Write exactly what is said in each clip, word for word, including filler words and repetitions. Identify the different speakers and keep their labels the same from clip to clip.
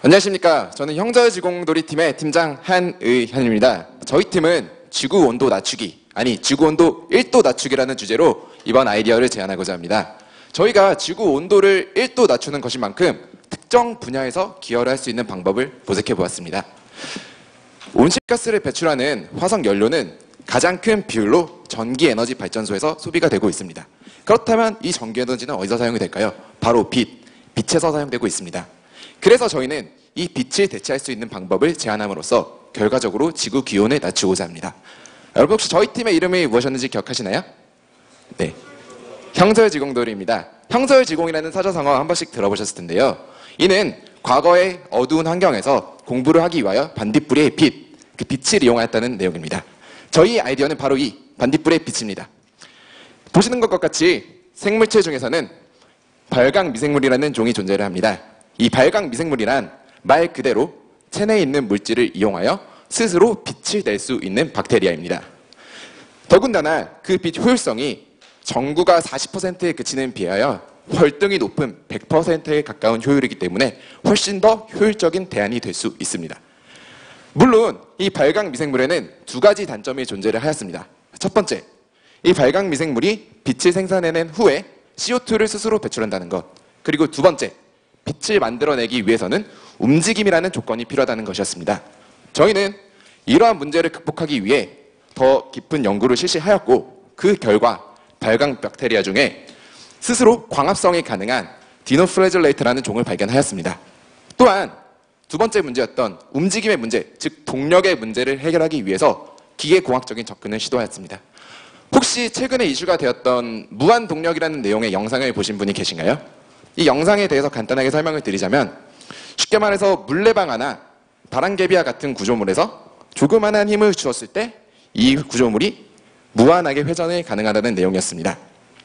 Speaker 1: 안녕하십니까. 저는 형저지공놀이팀의 팀장 한의현입니다. 저희 팀은 지구온도 낮추기, 아니 지구온도 일 도 낮추기라는 주제로 이번 아이디어를 제안하고자 합니다. 저희가 지구온도를 일 도 낮추는 것인 만큼 특정 분야에서 기여를 할 수 있는 방법을 모색해 보았습니다. 온실가스를 배출하는 화석연료는 가장 큰 비율로 전기에너지 발전소에서 소비가 되고 있습니다. 그렇다면 이 전기에너지는 어디서 사용이 될까요? 바로 빛, 빛에서 사용되고 있습니다. 그래서 저희는 이 빛을 대체할 수 있는 방법을 제안함으로써 결과적으로 지구 기온을 낮추고자 합니다. 여러분 혹시 저희 팀의 이름이 무엇이었는지 기억하시나요? 네, 형서지공놀이입니다. 형서지공이라는 사자성어 한 번씩 들어보셨을 텐데요. 이는 과거의 어두운 환경에서 공부를 하기 위하여 반딧불이의 빛, 그 빛을 이용하였다는 내용입니다. 저희 아이디어는 바로 이 반딧불의 빛입니다. 보시는 것과 같이 생물체 중에서는 발광 미생물이라는 종이 존재를 합니다. 이 발광 미생물이란 말 그대로 체내에 있는 물질을 이용하여 스스로 빛을 낼 수 있는 박테리아입니다. 더군다나 그 빛 효율성이 전구가 사십 퍼센트에 그치는 비하여 월등히 높은 백 퍼센트에 가까운 효율이기 때문에 훨씬 더 효율적인 대안이 될 수 있습니다. 물론 이 발광 미생물에는 두 가지 단점이 존재를 하였습니다. 첫 번째, 이 발광 미생물이 빛을 생산해낸 후에 씨오투를 스스로 배출한다는 것. 그리고 두 번째, 빛을 만들어내기 위해서는 움직임이라는 조건이 필요하다는 것이었습니다. 저희는 이러한 문제를 극복하기 위해 더 깊은 연구를 실시하였고 그 결과 발광 박테리아 중에 스스로 광합성이 가능한 디노플래질레이트라는 종을 발견하였습니다. 또한 두 번째 문제였던 움직임의 문제, 즉 동력의 문제를 해결하기 위해서 기계공학적인 접근을 시도하였습니다. 혹시 최근에 이슈가 되었던 무한동력이라는 내용의 영상을 보신 분이 계신가요? 이 영상에 대해서 간단하게 설명을 드리자면 쉽게 말해서 물레방 하나, 바람개비와 같은 구조물에서 조그만한 힘을 주었을 때 이 구조물이 무한하게 회전이 가능하다는 내용이었습니다.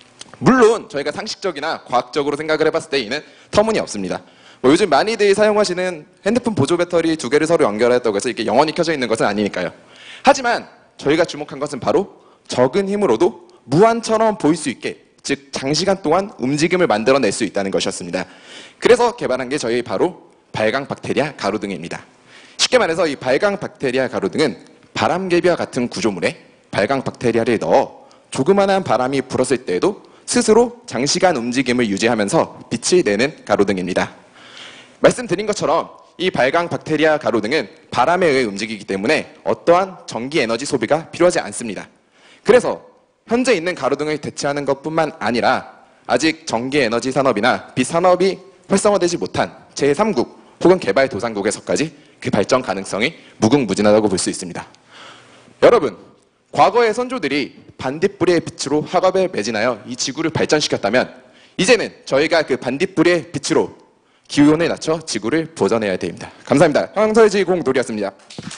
Speaker 1: 물론 저희가 상식적이나 과학적으로 생각을 해봤을 때 이는 터무니없습니다. 뭐 요즘 많이들 사용하시는 핸드폰 보조 배터리 두 개를 서로 연결했다고 해서 이렇게 영원히 켜져 있는 것은 아니니까요. 하지만 저희가 주목한 것은 바로 적은 힘으로도 무한처럼 보일 수 있게, 즉 장시간 동안 움직임을 만들어낼 수 있다는 것이었습니다. 그래서 개발한 게 저희 바로 발광 박테리아 가로등입니다. 쉽게 말해서 이 발광 박테리아 가로등은 바람개비와 같은 구조물에 발광 박테리아를 넣어 조그만한 바람이 불었을 때에도 스스로 장시간 움직임을 유지하면서 빛을 내는 가로등입니다. 말씀드린 것처럼 이 발광 박테리아 가로등은 바람에 의해 움직이기 때문에 어떠한 전기 에너지 소비가 필요하지 않습니다. 그래서 현재 있는 가로등을 대체하는 것뿐만 아니라 아직 전기에너지 산업이나 빛 산업이 활성화되지 못한 제삼 국 혹은 개발도상국에서까지 그 발전 가능성이 무궁무진하다고 볼 수 있습니다. 여러분, 과거의 선조들이 반딧불의 빛으로 학업에 매진하여 이 지구를 발전시켰다면 이제는 저희가 그 반딧불의 빛으로 기온을 낮춰 지구를 보존해야 됩니다. 감사합니다. 형서지공놀이였습니다.